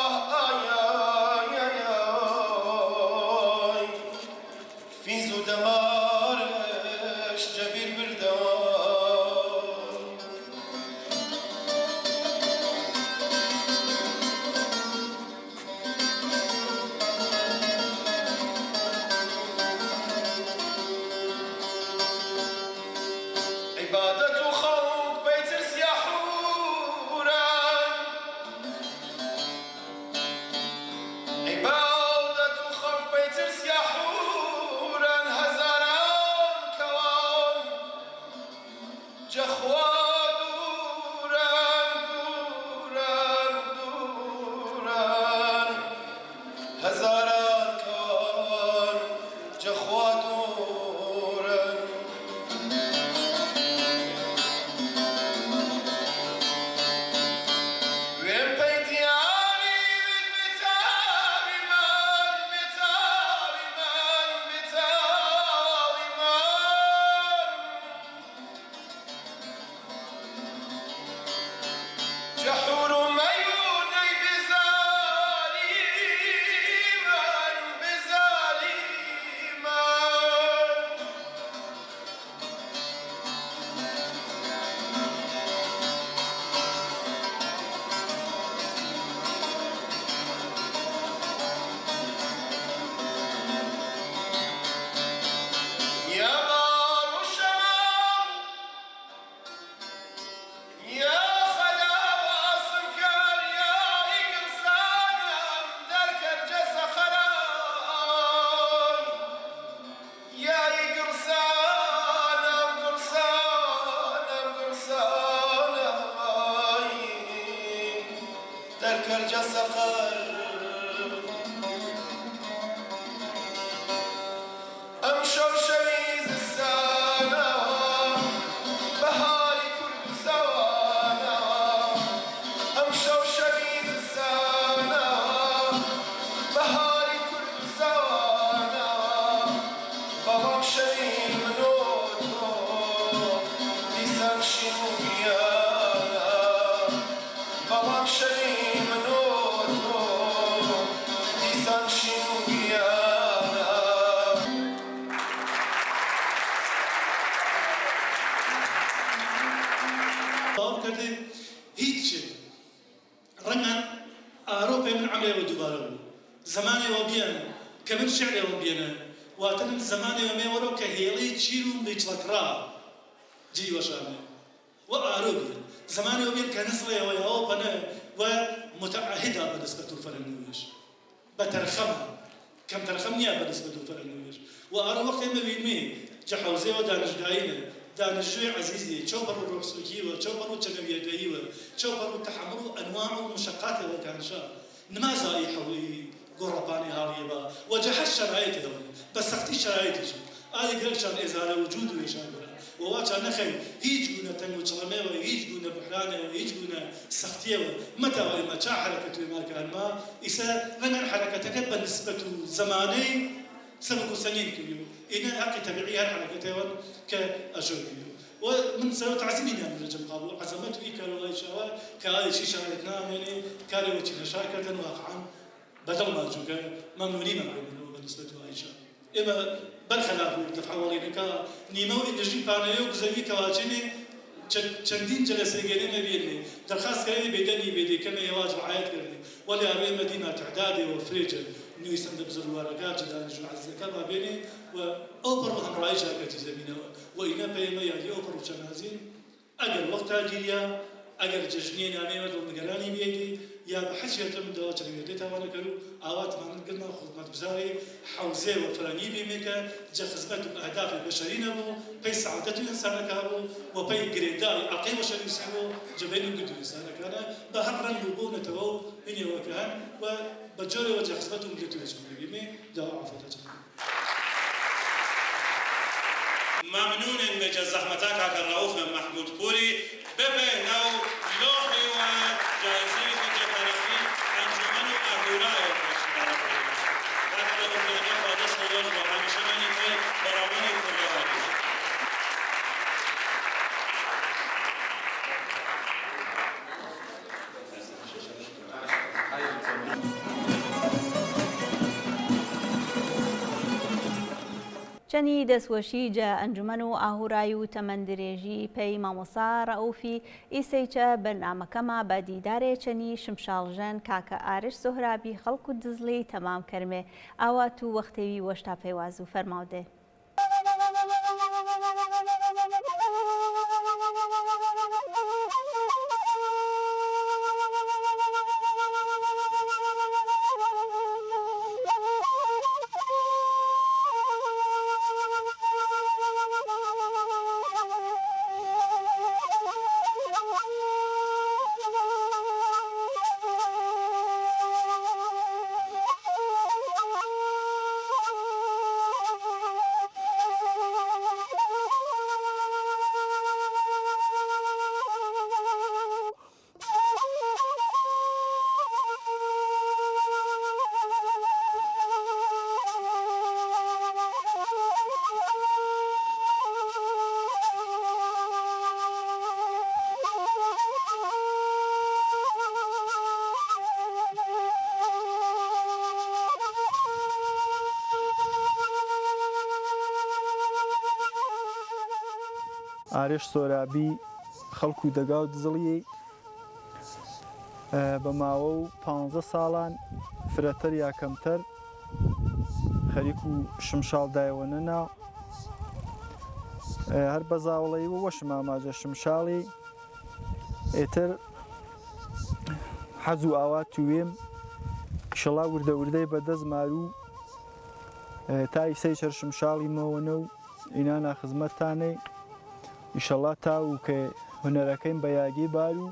فیز و دەمارش جەبیر بردەوە عبادة خلق بيت السياحورا عبادة خلق بيت السياحورا هزاران كوان جخوا دوران دوران دوران هزاران كوان جخوا دوران وين بيتياني بتاوي من بتاوي من بتاوي من جحور ميوني بزاري من بزاري من يا بار الشمال يا خلاب أسكر يا إنسان درك الجسا خلاي يا إنسان إنسان إنسان درك الجسا خلاي أمشوا شميز السنة بهاري كرد سوانا أمشوا شميز السنة بهاري كرد سوانا بابا مشي منوتو لسان شنو بيانا بابا مشي منوتو لسان شنو بيانا باور کرده هیچ رنگن آروپه من عمله و دوباره بود زمانی و بیان که من شعری و بیانه و اتن زمانی و میورو که هیلی چیرو میچلک را جی و شامه و آروپه زمانی و بیان که نصره و یهو بنا و متعهده بالنسبة للفرنویش بترخم كم ترخمني بالنسبة للفرنويش وأرى وقت ما بيني جحوزي ودانشجاينه دانشجوی عزیزی چوبر و رخصوکی و چوبر و چنویدایی و چوبر و تحمل و انواع و مشقات و دانشا نمازایی حولی قربانی هالیه با وجه الشرایط دونه بس سختی شرایطش آدی گرچان ازاره وجود و ایشان برا و واچا نخی هیچ گونه تنگ و چلمه و هیچ گونه بحرانه و هیچ گونه سختیه و متى و ما چه حرکتی ما کار ما ایسا لنن حرکتك بالنسبة زمانی سبق سنين كيو إنا أقي تبعي هالحركة ون كأجوبيو ومن سنة تعزميني من رجل قابو عزمته إيكال الله يشاء كآي شيء شاهدنا يعني كاري وتشينا شاكرة واقعا بدل ما جوكا ممنوني ما بينه بالنسبة لعائشة إما بالخلاف تفعولين كا نيمو إنجي بانيو بزوي كواجيني چندین جلسه گیری نبیدی درخواست کردی بدنی بدی کمی یواج رعایت کردی ولی آروی مدینه تعدادی و فریجه نویسند بزرگوارگاه جدانش و عزیزکه ما بینی و اوپر و هم رایج هکتی زمینه و اینا پیما یادی اوپر و چنازین اگر وقت جیریا ئەگەر جژنیە نامێوە دڵنگەرانی بێتی یا بە حەجێتم دەوە چەندێتی تاوانە کرد و ئاواتمان گرنا خزمەت بزارێ حوزێ و فلانی بێمێکە جە خزمەت و ئەهدافی بەشەری نەبوو پێی سعادەت و ئینسانەکە بوو و پێی گرێدای عەقڵی بەشەریسی بوو جەبەی و گرد و ئینسانەکانە بە هەر ڕەنگ و بوونەتەوە و هینێوەکە هەن و بە جۆرەوە جە خزمەت و ملت و هەجمەی بێمێ داوا عافەتە ممنون بجا زحمتك على الرؤوف من محمود بوري ببه نو لوحي وجائزي في تاريخي انجمن اهوراء هذا لو كان يفعل صور وهمشه من يقول برامني كلها چەنی دەستوەشی جە ئەنجومەن و ئاهورایی و تەمەندرێژی پێی مامۆستا ڕەئوفی ئیسەیچە بەرنامەکەمە بە دیدارێ چەنی شمشاڵژەن کاکە ئارش سۆهرابی خەڵک و دزڵی تەمام کەرمێ ئاوات و وەختێوی وەشتا پەیواز و فەرماودێ. ئارێش سۆرابی خەڵک و دەگا و دزڵی بە ماوە و پانزە ساڵان فرەتەر یا کەمتەر خەریک و شمشاڵ دایەوەنەنا هەر بە زاوڵەی و وەشم ئاماجە شمشاڵی ئێتر حەز و ئاوات وێم شڵا وردە وردەی بەدەست مارو تا ئیسەی چەر شمشاڵی مەوەنە و ئینانا خزمەتتانەی ئیشەڵا تاو کە هونەرەکەیم بە یاگی بار و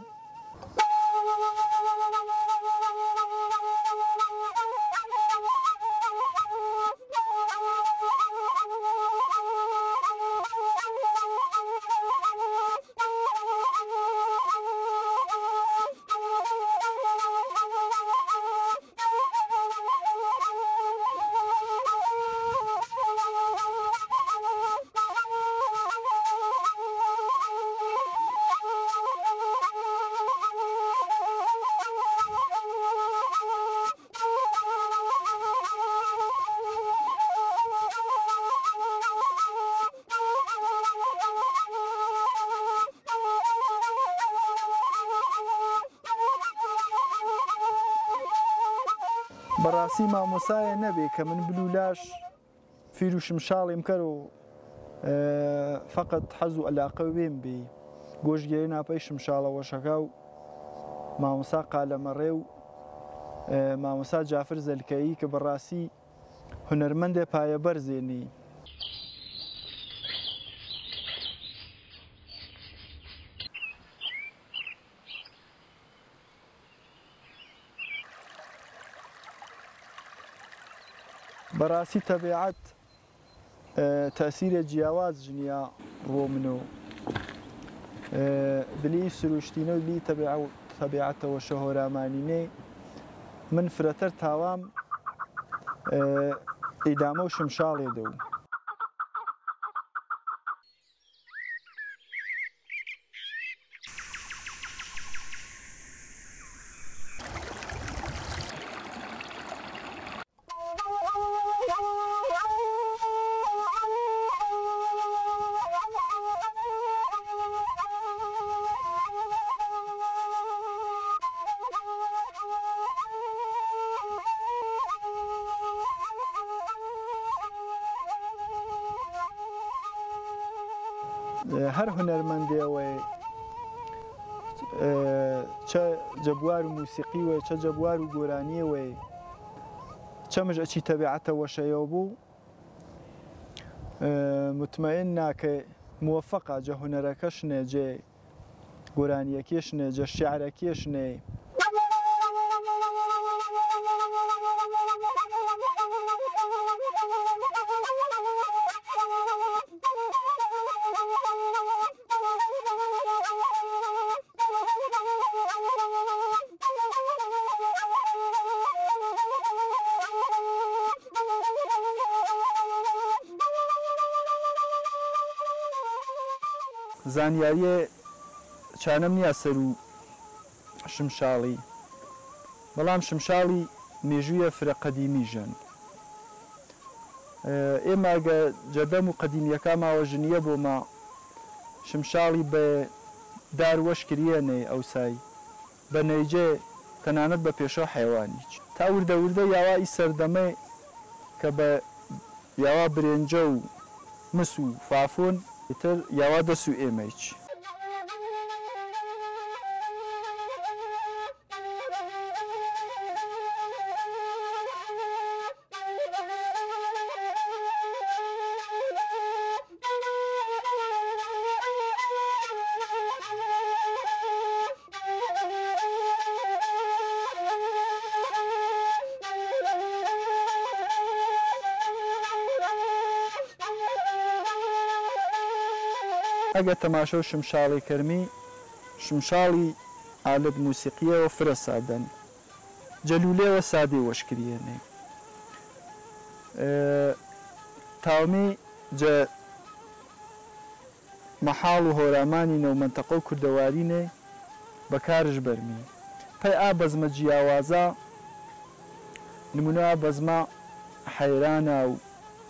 بەڕاستی مامۆسایە نەبێ کە من بلولاش فیر و شمشاڵیم کەر و فقط حەز و عەلاقە وێم بێ گۆشتگیری ناپەی شمشاڵە وەشەکە و مامۆسا قالەمەڕێ و مامۆسا جافر زەلکەیی کە بەڕاستی هونەرمەندێ پایە بەرزێنی بەڕاستی تەبیعەت تەسیرە جیاواز ژنیا ڕۆ منە بلی سروشتینە و لی تەبیعەتەوە شەهۆرامانینێ من فرەتەر تاوام ئیدامە و شمشاڵێ دەو هەر هونەرمەندێەوەی چە جەبوار و موسیقی وێ چە جەبوار و گۆرانیە وێ چەمژ ئەچی تەبیعەتە وەشەیەوە بوو مطمئن ناکە موفقە جە هونەرەکە شنێ جێ گۆرانیەکێ شنێ جە شیعرەکێ شنێ زانیاریە چانەم نییە سەر و شمشاڵی بەڵام شمشاڵی مێژوویە فرە قەدیمی ژەن ئێمە ئەگە جەدەم و قەدیمیەکە ماوە ژنیە بۆ ما شمشاڵی بە دار وەشکریەنێ ئەوسای بە نەیجێ تەنانەت بە پێشۆ حیوانیچ تا وردە وردە یاوای سەردەمێ کە بە یاوا برێنجە و مس و فافۆن تر یاوا دەس و ئێمەیچ ئەگە تەماشە و شمشاڵی کەرمی شمشاڵی ئالەت موسیقیەوە فرە سادەن جەلولێوە سادی وەشکریێنێ تاومی جە مەحاڵ و هۆرامانی نەومەنتەقە و کوردەوارینێ بەکارش بەرمی پەی ئا بەزمە جیاوازە نمونە بەزمە حەیرانە و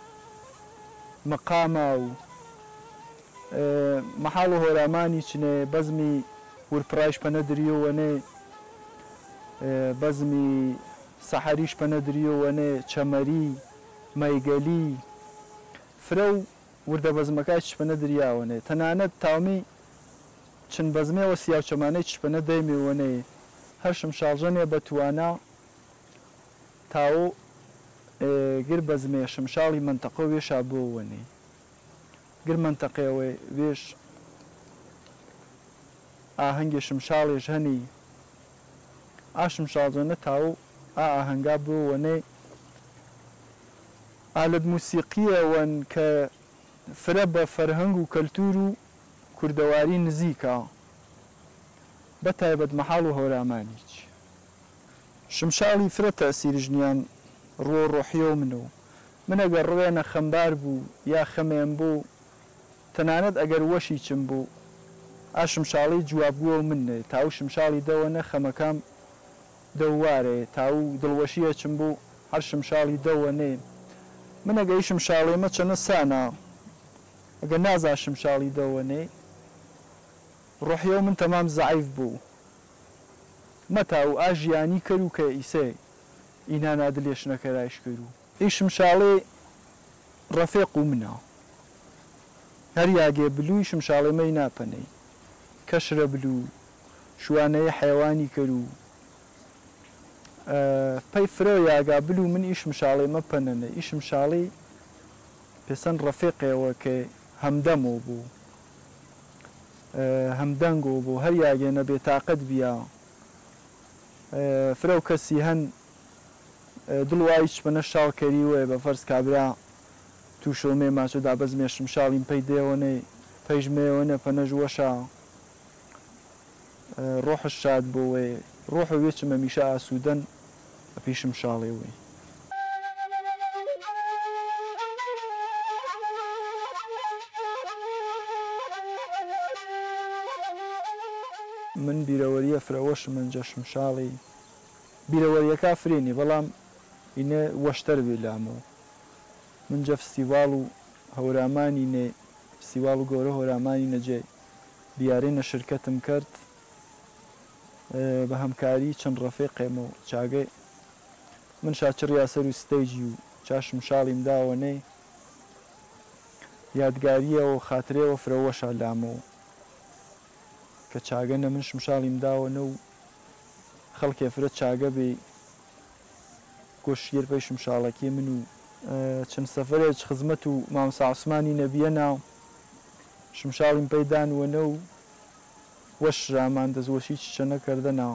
مەقامە و مەحاڵ و هۆرامانی چنێ بەزمی ورپڕایش پەنەدریۆوەنێ بەزمی سەحەریش پەنەدریۆوەنێ چەمەری مەیگەلی فرە و وردە بەزمەکە چپەنەدریاوەنێ تەنانەت تاومی چند بەزمێەوە سیاو چەمانەی چپەنە دەیمێوەنێ هەر شمشاڵژەنێ بەتوانە تاو گر بەزمێ شمشاڵی منتەقە وێشا بۆوەنێ گر منتەقەوێ وێش ئاهەنگی شمشاڵێش هەنی ئا شمشاڵژەنە تاو ئا ئاهەنگا بۆوەنێ ئالەت موسیقیەوەن کە فرە بە فەرهەنگ و کەلتور و کوردەواری نزیکە بە تایبەت مەحاڵ و هۆرامانیچ شمشاڵی فرە تەسیری ژنیان ڕۆ ڕۆحیۆ منە من ئەگەر ڕوێنە خەمبار بوو یا خەمێن بوو تەنانەت ئەگەر وەشی چم بوو ئا شمشاڵی جواببووە منێ تاو شمشاڵی دەوەنە خەمەکەم دەوارێ تاو دڵوەشیە چم بوو هەر شمشاڵی دەوەنێ من ئەگەی شمشاڵێمە چەنە سانە ئەگەر نازا شمشاڵی دەوەنێ ڕۆحیە من تەمام زعیف بوو مەتاو ئا ژیانی کرد و کە ئیسێ ئینا نادلێشنەکەرایش کرد و ئی شمشاڵێ ڕەفێق و منە هەر یاگێ بلووی شمشاڵێمەی ناپەنەی کەشرە بلوو شوانەیە حیوانی کرد و پەی فرە یاگا بلو من ئی شمشاڵێمە پەنەنە ئی شمشاڵی پێسەند ڕەفێقێەوە کە هەمدەمەوە بوو هەمدەنگەوە بوو هەر یاگێنە بێتاقەت بیا فرە و کەسی هەن دڵوایی چپەنە شاڵکەری وێ بە فەرز کابرا تووشۆمێ ماچۆدا بەزمێ شمشاڵیم پەی دێوەنێ پەیژمێوەنە پەنەژوەشە ڕۆحش شاد بۆ وێ ڕۆح وێ چمە میشە ئاسوودەن ئەپی شمشاڵێ وێ من بیرەوەریە فرەوەش منجە شمشاڵی بیرەوەریەکە فرێنی بەڵام ئینە وەشتەر بێ لامەوە منجە فستیڤاڵ و هەورامانی نێ فستیڤاڵ و گەورە هەورامانی نەجێ دیارێنە شرکەتم کرد بە هەمکاری چەند ڕەفێقێمە و چاگەی من شاچڕ یاسەر و ستەیجی و چا شمشاڵیم داوەنێ یادگاریەوە خاترێەوە فرەوەشە لامەوە کە چاگەنە من شمشاڵیم داوەنە و خەڵکێ فرە چاگە بێ گۆشتگێر پێی شمشاڵەکەی من و چەند سەفەرێک خزمەت و مامۆستا عوسمانی نەبیە ناو شمشاڵیم پەیدانوەنە و وەش ڕامان دەزوەشی چە نەکردە ناو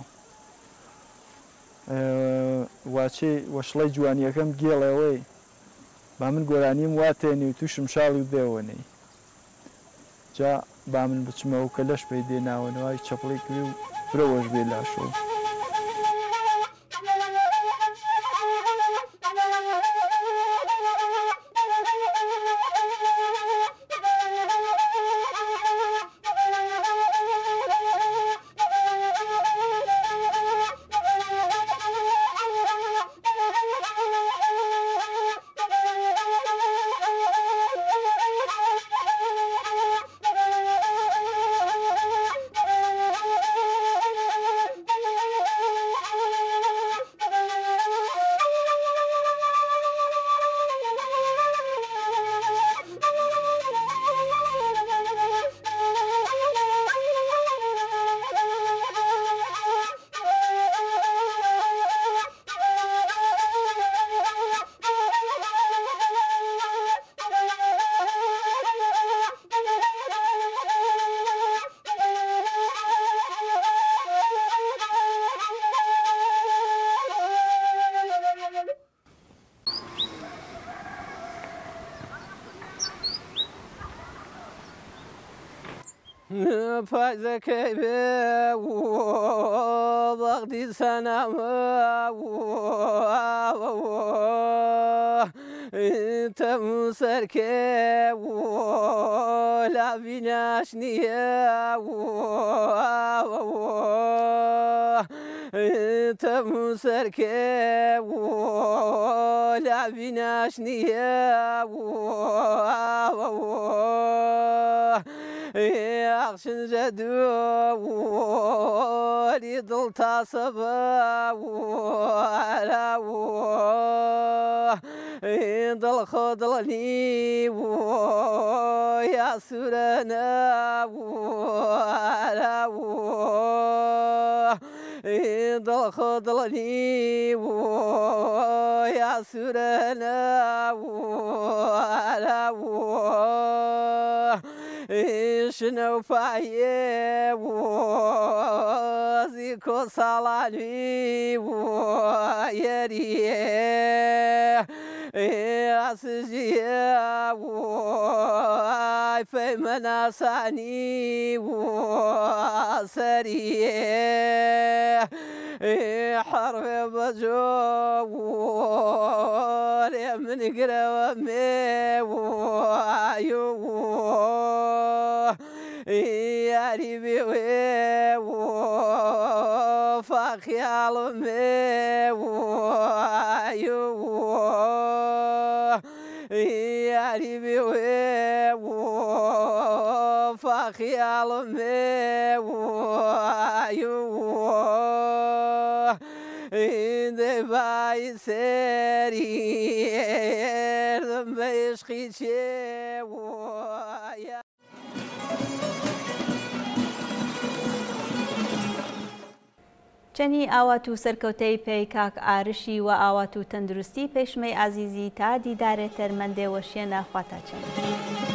واچێ وەشڵەی جوانیەکەم گێڵەوەی با من گۆرانیم واتێنی و تو شمشاڵی و بێوەنەی جا با من بچمەوە کە لەش پێی دێناوەنەوەی چەپڵی کردی و برەوەش بێ لاشۆ پایزەکەی بێ بەغدی سەنامە تەم سەرکێ لاوی ناشنیە تەم سەرکێ لاوی ناشنیە ئاخشن جەدووەلی دڵ تاسە بە دڵ خۆ دڵنی یا سوورەنە دڵ خۆ دڵنی یا سوورەنە شنە و پایێ وەزی کۆ ساڵانی یەریێ ئاسژیە پەیمە ناسانی سەریێ حەڕێ بەجۆ لێ منگرەوە مێوایە یاری بێوێ فاخیاڵم مێوایە یاری بێوێ فاخیاڵم مێوایە دەبای سێری ئێردم بە عشقی چێوایە چەنی ئاوات و سەرکەوتەی پێی کاک ئارشی و ئاوات و تەندروستی پێشمەی ئازیزی تا دیدارێ تەرمەندێ وەشیێنە خواتە چەند.